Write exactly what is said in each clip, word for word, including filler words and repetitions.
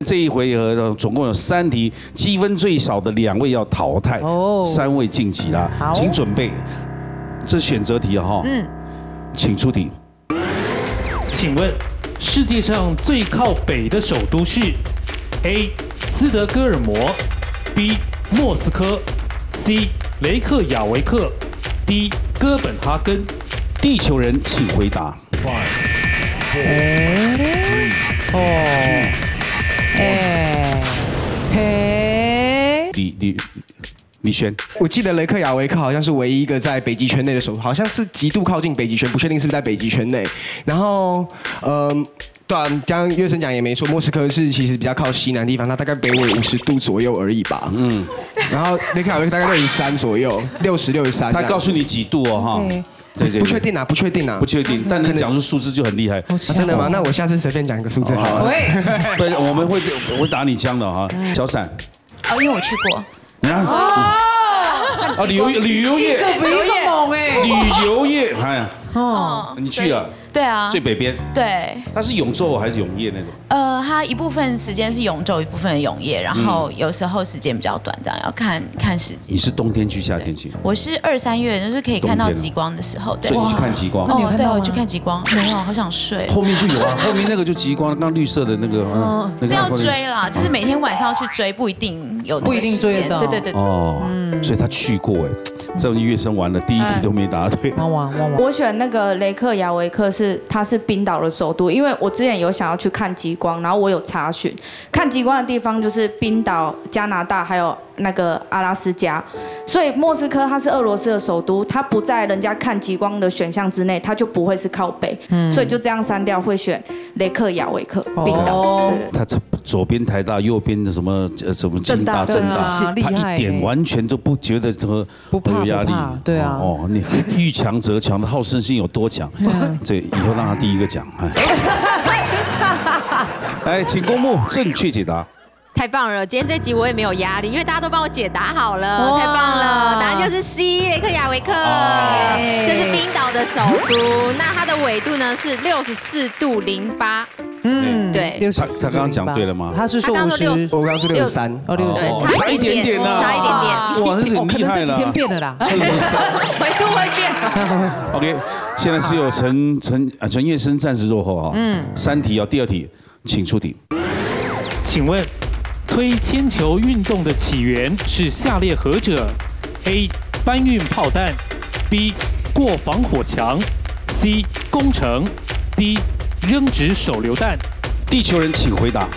这一回合呢，总共有三题，积分最少的两位要淘汰，哦，三位晋级啦，请准备。这选择题哈，嗯，请出题。 请问世界上最靠北的首都是 A. 斯德哥尔摩 B. 莫斯科 C. 雷克雅维克 D. 哥本哈根。 地球人，请回答。 哦，哎，嘿， 李李李轩， 我记得雷克雅维克好像是唯一一个在北极圈内的首都，好像是极度靠近北极圈，不确定是不是在北极圈内。然后，呃。对啊，刚刚月生讲也没错，莫斯科是其实比较靠西南地方，它大概北纬五十度左右而已吧。嗯，然后雷克雅维克大概六十三左右，六十六十三。 他告诉你几度哦，哈。 对对，不确定啊，不确定啊， 不确定。但能讲出数字就很厉害。 真的吗？那我下次随便讲一个数字好了。 对，我们会我会打你枪的哈，小闪。 哦，因为我去过。 哦。哦，旅游旅游业。 一个比一个猛哎。 旅游业，哎。哦。你去了。 对啊， 最北边。 对， 它是永昼还是永夜那种？ 呃，它一部分时间是永昼，一部分永夜，然后有时候时间比较短，这样要看看时间。 你是冬天去，夏天去？ 我是二三月，就是可以看到极光的时候。 所以你去看极光？ 哦，对，我去看极光，没有，好想睡。 后面就有啊，后面那个就极光，刚绿色的那个。哦， 这要追啦，就是每天晚上去追，不一定有， 不一定追得到。 对对对。 哦，所以他去过哎。这种乐生完了，第一题都没答对。 汪汪汪汪！ 我选那个雷克雅维克是，它是冰岛的首都，因为我之前有想要去看极光，然后我有查询，看极光的地方就是冰岛、加拿大还有那个阿拉斯加，所以莫斯科它是俄罗斯的首都，它不在人家看极光的选项之内，它就不会是靠北，嗯、所以就这样删掉，会选雷克雅维克，冰岛。哦、对对对。 它左边台大，右边的什么呃什么清大、政大，他一点完全都不觉得这个不有压力， 对啊， 哦，你遇强则强的好胜心有多强？这以后让他第一个讲，哎，请公布正确解答。 太棒了！今天这集我也没有压力，因为大家都帮我解答好了，太棒了！答案就是 C， 雷克雅维克，这是冰岛的首都。那它的纬度呢是六十四度零八。嗯，对。 他他刚刚讲对了吗？ 他是说五十， 我刚刚说六十三， 哦六十三， 差一点点呢，差一点点。 哇，这是很厉害了。 这几天变了啦， 纬度会变。 OK， 现在是有陈陈啊陈叶生暂时落后啊。嗯。三题哦，第二题，请出题。 请问。推铅球运动的起源是下列何者 ？A. 搬运炮弹 B. 过防火墙 C. 攻城 D. 扔掷手榴弹。 地球人，请回答。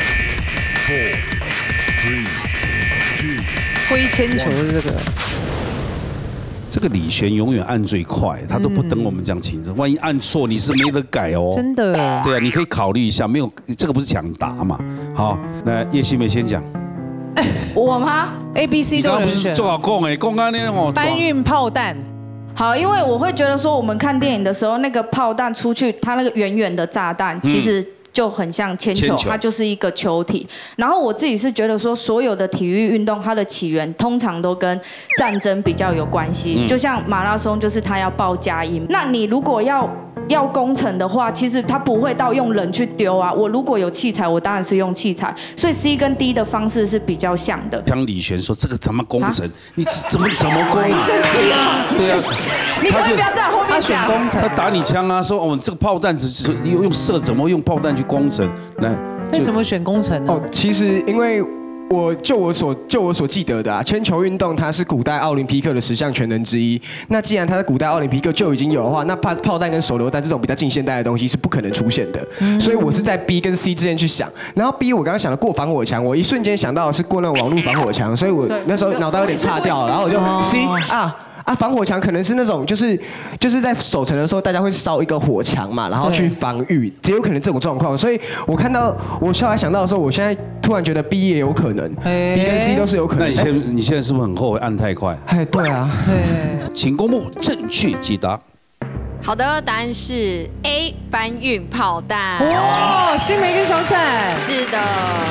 推铅球的这个。 这个李璇永远按最快，他都不等我们讲清楚，万一按错你是没得改哦。 真的。 对啊，你可以考虑一下，没有这个不是抢答嘛？好，那叶希美先讲。 我吗 ？A、B、C 都能选。 刚不是做好讲哎，讲安尼哦。 搬运炮弹。 好，因为我会觉得说，我们看电影的时候，那个炮弹出去，它那个圆圆的炸弹，其实。就很像铅球，它就是一个球体。然后我自己是觉得说，所有的体育运动，它的起源通常都跟战争比较有关系。嗯、就像马拉松，就是它要报佳音。那你如果要要工程的话，其实它不会到用人去丢啊。我如果有器材，我当然是用器材。所以 C 跟 D 的方式是比较像的。 像李璇说，这个他妈工程，你怎么怎么工啊？ 是啊， 对啊， 你可以不要在后面讲。 他打你枪啊，说哦，这个炮弹是用用射，怎么用炮弹去工程？来， 那怎么选工程呢？ 哦，其实因为。我就我所就我所记得的啊，铅球运动它是古代奥林匹克的十项全能之一。那既然它在古代奥林匹克就已经有的话，那炮炮弹跟手榴弹这种比较近现代的东西是不可能出现的。嗯、所以我是在 B 跟 C 之间去想。然后 B 我刚刚想的过防火墙，我一瞬间想到的是过那种网络防火墙，所以我那时候脑袋有点岔掉了，然后我就 C 啊。啊，防火墙可能是那种，就是就是在守城的时候，大家会烧一个火墙嘛，然后去防御，只有可能这种状况。所以我看到我后来想到的时候，我现在突然觉得 B 也有可能 ，B 跟 C 都是有可能。 那你现你现在是不是很后悔按太快？ 哎，对啊。 请公布正确解答。 好的，答案是 A 搬运炮弹。 哇，新梅跟小闪。 是的。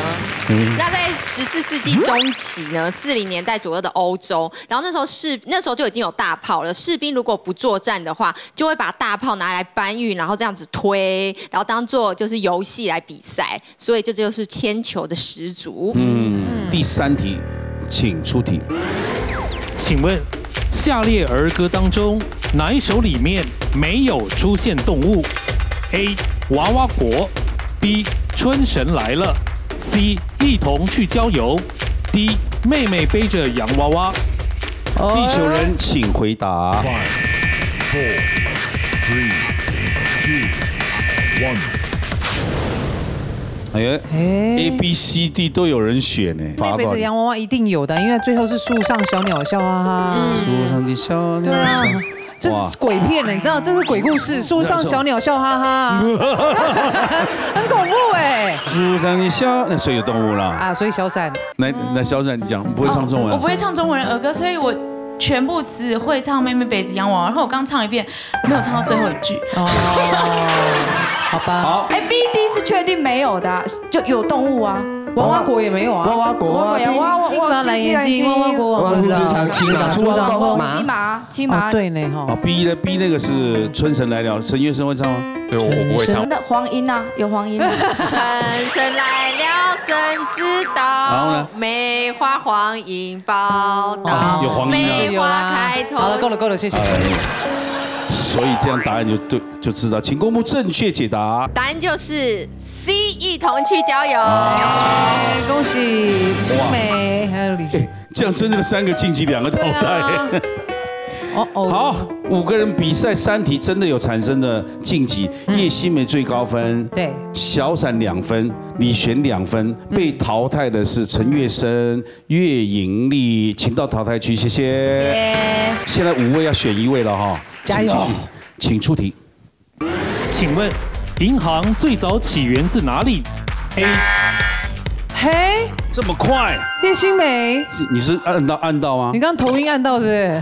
那在十四世纪中期呢，四零年代左右的欧洲，然后那时候士那时候就已经有大炮了。士兵如果不作战的话，就会把大炮拿来搬运，然后这样子推，然后当做就是游戏来比赛。所以这就是铅球的始祖。 嗯，第三题，请出题。 请问，下列儿歌当中哪一首里面没有出现动物 ？A. 娃娃国 B. 春神来了 C. 一同去郊游 D. 妹妹背着洋娃娃。 地球人，请回答。 Five, four, three, two, one。 哎呀，A、B、C、D 都有人选呢。 妹背着洋娃娃一定有的，因为最后是树上小鸟笑哈哈。 树上的小鸟笑。 这是鬼片呢，你知道这是鬼故事，树上小鸟笑哈哈，很恐怖哎。 树上的小，那所以有动物啦。 啊，所以小闪， 来来，小闪讲，不会唱中文。 我不会唱中文儿歌，所以我全部只会唱《妹妹背着洋娃娃》，然后我刚唱一遍，没有唱到最后一句。 哦，好吧。 好， 哎 ，B、D 是确定没有的，就有动物啊。 娃娃国也没有啊， 娃娃国啊， 娃娃金发蓝眼睛，娃娃国， 王之长骑马出征马， 骑马，骑马， 对呢哈。 啊 B 呢 B 那个是春神来了，陈月生会唱吗？ 对，我我不会唱。 那黄莺啊，有黄莺。 春神来了，怎知道？梅花黄莺报道。 有黄莺啊， 梅花开头。 好了，够了，够了，谢谢。 所以这样答案就对，就知道，请公布正确解答。 答案就是 C， 一同去郊游。 恭喜青梅还有李雪， 这样真的三个晋级，两个淘汰。 哦哦， 好，五个人比赛三题真的有产生的晋级，叶欣湄最高分， 对， 小闪两分，李璇两分，被淘汰的是陈月生、岳莹丽，请到淘汰区，谢谢。现在五位要选一位了哈， 加油， 请出题。 请问，银行最早起源自哪里 ？A. 嘿， 这么快？ 叶欣湄， 你是按到按到吗？ 你刚头音按到是？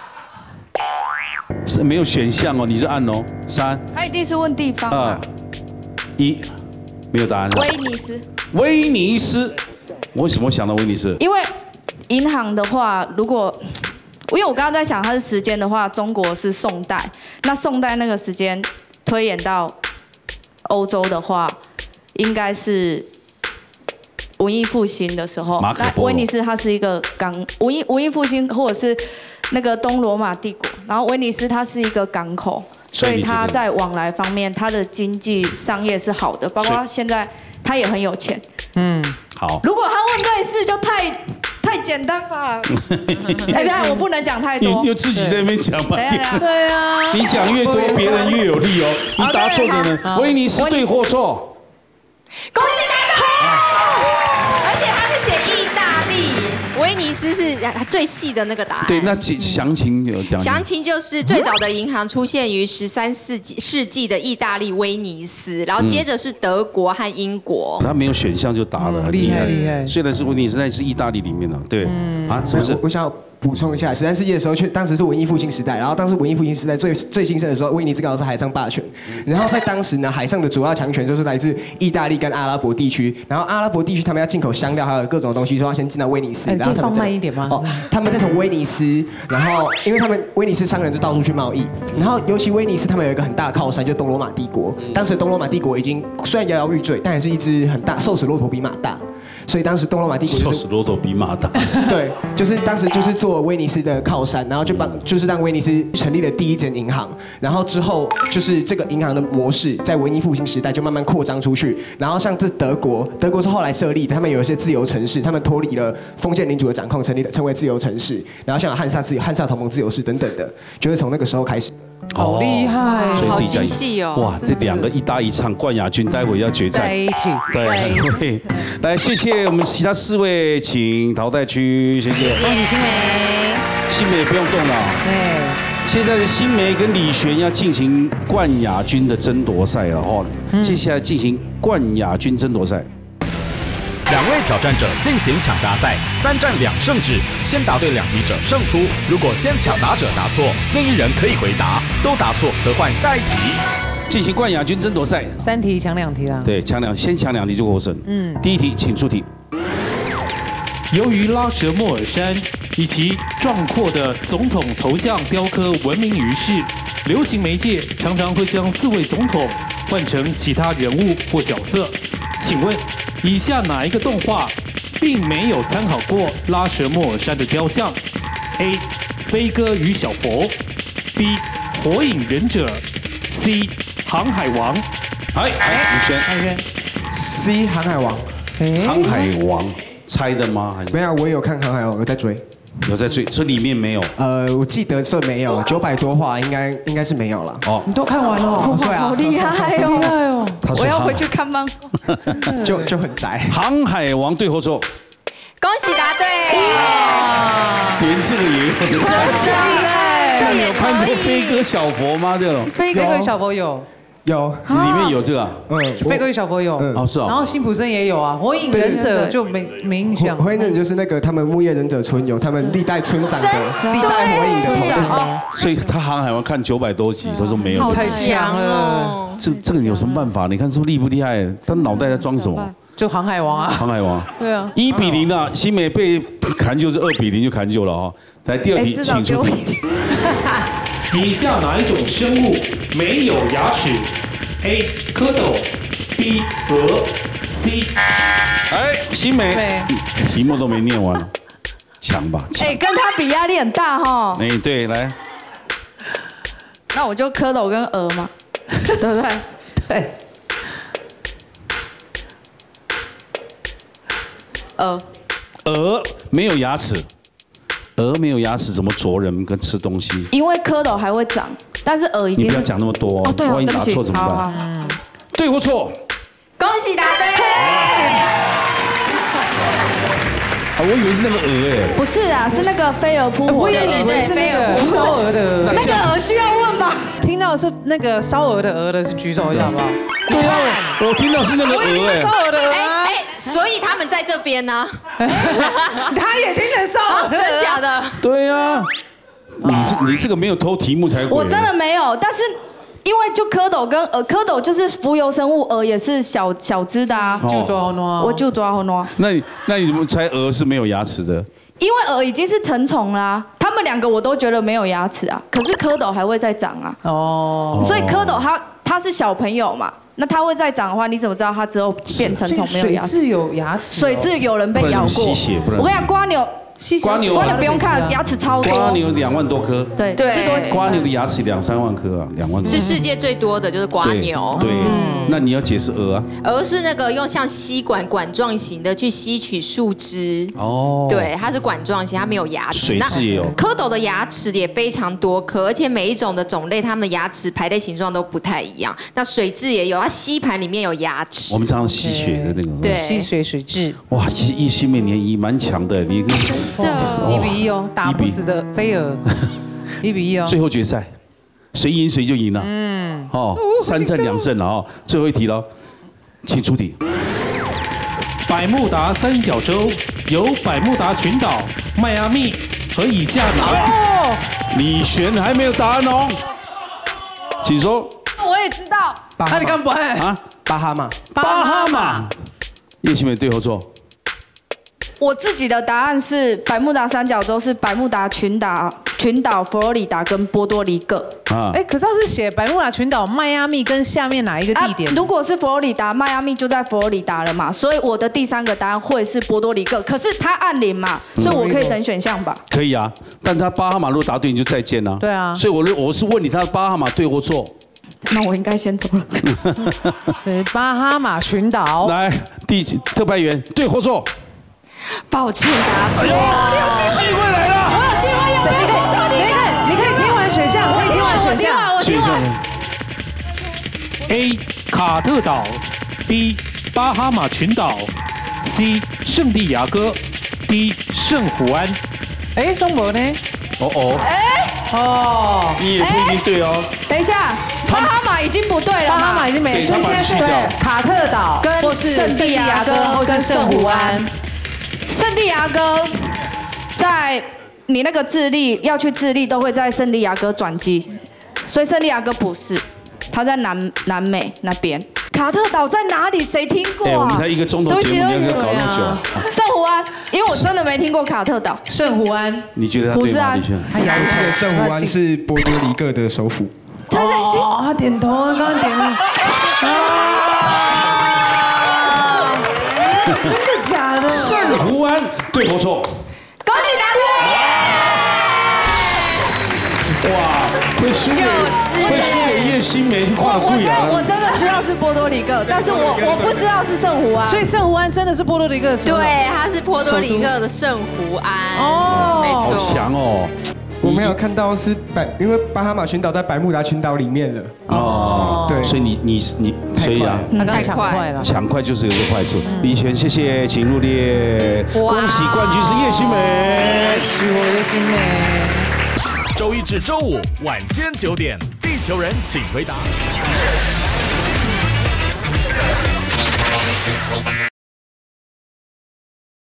是没有选项哦，你是按哦。三， 他一定是问地方二，一，没有答案。 威尼斯。 威尼斯，为什么想到威尼斯？ 因为银行的话，如果因为我刚刚在想它是时间的话，中国是宋代，那宋代那个时间推演到欧洲的话，应该是文艺复兴的时候。那威尼斯它是一个港，文艺文艺复兴或者是那个东罗马帝国，然后威尼斯它是一个港口，所以它在往来方面，它的经济商业是好的，包括现在它也很有钱。嗯， 好。 如果他问瑞士，就太太简单吧？哎，等我不能讲太多。 你就自己在那边讲吧。 对啊。 你讲越多，别人越有利哦。你答错的呢，威尼斯对或错？ 恭喜答对！而且他是写意大利，威尼斯是最细的那个答案。 对，那详情有讲。 详情就是最早的银行出现于十三世纪世纪的意大利威尼斯，然后接着是德国和英国。 他没有选项就答了， 厉害厉害。 虽然是威尼斯，但是意大利里面的，对，啊，是不是？ 我想补充一下，十三世纪的时候，却当时是文艺复兴时代，然后当时文艺复兴时代最最兴盛的时候，威尼斯刚好是海上霸权，然后在当时呢，海上的主要强权就是来自意大利跟阿拉伯地区，然后阿拉伯地区他们要进口香料还有各种东西，说要先进到威尼斯，然后他们放慢一点吗？ 哦，他们再从威尼斯，然后因为他们威尼斯商人就到处去贸易，然后尤其威尼斯他们有一个很大的靠山，就东罗马帝国，当时东罗马帝国已经虽然摇摇欲坠，但还是一只很大瘦死骆驼比马大，所以当时东罗马帝国瘦死骆驼比马大， 对，就是当时就是做威尼斯的靠山，然后就帮就是让威尼斯成立了第一间银行，然后之后就是这个银行的模式在文艺复兴时代就慢慢扩张出去，然后像这德国，德国是后来设立的，他们有一些自由城市，他们脱离了封建领主的掌控，成立了成为自由城市，然后像有汉萨自由、汉萨同盟自由市等等的，就是从那个时候开始。 好厉害， 好精细哦！ 哇，这两个一搭一唱，冠亚军待会要决战， 在一起， 对，很会。来，谢谢我们其他四位，请淘汰区，谢谢。 恭喜欣湄， 欣湄不用动了。 对， 现在是欣湄跟李璇要进行冠亚军的争夺赛了哈，接下来进行冠亚军争夺赛。 两位挑战者进行抢答赛，三战两胜制，先答对两题者胜出。如果先抢答者答错，另一人可以回答，都答错则换下一题。 进行冠亚军争夺赛， 三题抢两题啦。 对，抢两先抢两题就获胜。嗯，第一题请出题。 由于拉舍莫尔山以其壮阔的总统头像雕刻闻名于世，流行媒介常常会将四位总统换成其他人物或角色。请问，以下哪一个动画并没有参考过拉舍莫尔山的雕像 ？A. 飞哥与小佛 B. 火影忍者 C. 航海王。 哎，宇轩， 海轩 C 航海王。 航海王猜的吗？ 没有，我也有看航海王，有在追。 有在追，这里面没有。 呃，我记得是没有，九百多话应该应该是没有了。 哦， 你都看完了？ 对啊， 好厉害哦！ 厉害哦！ 我要回去看漫画。 就就很宅。 航海王对或错？ 恭喜答对！ 哇，连这个也有。 真厉害！这也有看过飞哥小佛吗？这种飞哥与小佛有。 有， 里面有这个， 嗯， 飞哥与小佛有， 哦是哦， 然后辛普森也有啊，火影忍者就没没印象。 火影忍者就是那个他们木叶忍者村有他们历代村长的历代火影的头像， 所以他航海王看九百多集，他说没有， 太强了。 这这个有什么办法？你看是不是厉不厉害？他脑袋在装什么？ 就航海王啊， 航海王， 对啊， 一比零啊，新美被砍就是二比零就砍就了哦。来第二题，请出题。 以下哪一种生物没有牙齿 ？A. 蝌蚪 B. 鹅 C. 哎，新美，题目都没念完，强吧？ 哎，跟他比压力很大哈。 哎，对，来， 那我就蝌蚪跟鹅嘛，对不对？ 对。 鹅。 鹅没有牙齿。鹅没有牙齿怎么啄人跟吃东西？ 因为蝌蚪还会长，但是鹅已经…… 你不要讲那么多哦， 对， 万一答错怎么办？对或错？ 恭喜答对！ 啊，我以为是那个鹅哎。 不是啊，是那个飞蛾扑火。 我也以为是那个烧鹅的鹅。 那个鹅需要问吗？ 听到是那个烧鹅的鹅的，是举手一下好不好？ 对啊，我听到是那个鹅哎。 烧鹅的鹅。 哎哎，所以他们在这边呢。 他也听得烧， 真假的？ 对呀，你是你这个没有偷题目才鬼。 我真的没有，但是因为就蝌蚪跟鹅，蝌蚪就是浮游生物，鹅也是小小只的啊。 就抓诺， 我就抓诺。 那你那你怎么猜鹅是没有牙齿的？ 因为鹅已经是成虫啦，他们两个我都觉得没有牙齿啊，可是蝌蚪还会再长啊。哦。所以蝌蚪它它是小朋友嘛。那它会再长的话，你怎么知道它之后变成虫没有牙齿？ 水蛭有牙齿， 水蛭有人被咬过。我跟你讲，瓜牛， 瓜牛， 瓜牛不用看，牙齿超多。 瓜牛两万多颗， 对对，最多。 瓜牛的牙齿两三万颗啊，两万多。 是世界最多的就是瓜牛。 对，那你要解释鹅啊？ 鹅是那个用像吸管管状型的去吸取树枝。哦。对，它是管状型，它没有牙齿。 水蛭也有。 蝌蚪的牙齿也非常多颗，而且每一种的种类，它们牙齿排列形状都不太一样。那水蛭也有，它吸盘里面有牙齿。 我们常常吸血的那个。 对， 吸水水蛭。 哇，一新美年一蛮强的，你真的。一比一哦，打不死的飞蛾，一比一哦。 最后决赛，谁赢谁就赢了。嗯，哦，三战两胜了哦。最后一题了，请出题。 百慕达三角洲由百慕达群岛、迈阿密和以下哪？ 哦，你选还没有答案哦，请说。 我也知道。 那你干嘛不按啊？ 巴哈马。 巴哈马。叶新美对或错？ 我自己的答案是百慕达三角洲是百慕达群岛、群岛、佛罗里达跟波多黎各。 啊，哎，可是它是写百慕达群岛、迈阿密跟下面哪一个地点？ 如果是佛罗里达，迈阿密就在佛罗里达了嘛，所以我的第三个答案会是波多黎各。可是它按零嘛，所以我可以等选项吧？ 可以啊，但他巴哈马如果答对，你就再见啦。 对啊， 所以我我是问你，他巴哈马对或错？ 那我应该先走了。 对，巴哈马群岛。 来，第特派员对或错？ 抱歉，答错。 你有机会来了， 我有机会要。 你可以，你可以，你可以听完选项，可以听完选项。 选项 ：A. 卡特岛 B. 巴哈马群岛 C. 圣地亚哥 D. 圣胡安。 哎，中国呢？ 哦哦。 哎。 哦。 你也不一定对哦。 等一下，巴哈马已经不对了。 巴哈马已经没，所以现在是卡特岛跟圣地亚哥或是圣胡安。圣地亚哥在你那个智利要去智利，都会在圣地亚哥转机，所以圣地亚哥不是，它在南南美那边。卡特岛在哪里？谁听过啊？ 哎，我们才一个钟头节目，你要搞那么久。 圣胡安，因为我我真的没听过卡特岛。 圣胡安， 你觉得他不是啊？ 我记得圣胡安是波多黎各的首府。 哦，他点头，刚刚点了。真的假的？ 圣胡安，对或错？ 恭喜答对！哇，会输给会输给叶欣湄是跨贵啊！ 我真的知道是波多黎各，但是我我不知道是圣胡安。 所以圣胡安真的是波多黎各的首都。 对，它是波多黎各的圣胡安。哦，没错。 好强哦！ 我没有看到是百，因为巴哈马群岛在百慕达群岛里面了。哦，对， 所以你你你，所以啊， 他刚刚抢快了， 抢快就是有这个坏处。李泉，谢谢，请入列。恭喜冠军是叶欣湄， 是我叶欣湄。 周一至周五晚间九点，地球人请回答。